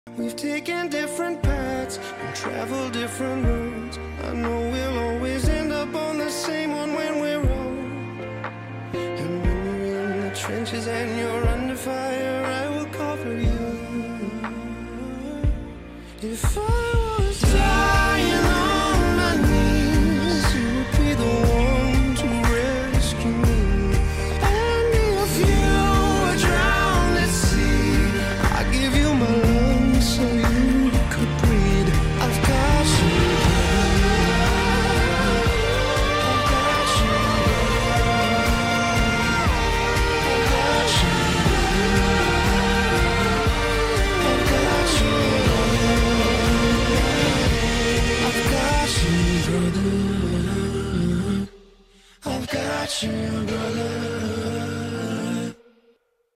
We've taken different paths and traveled different roads. I know we'll always end up on the same one when we're old. And when you're in the trenches and you're under fire, I will cover you. If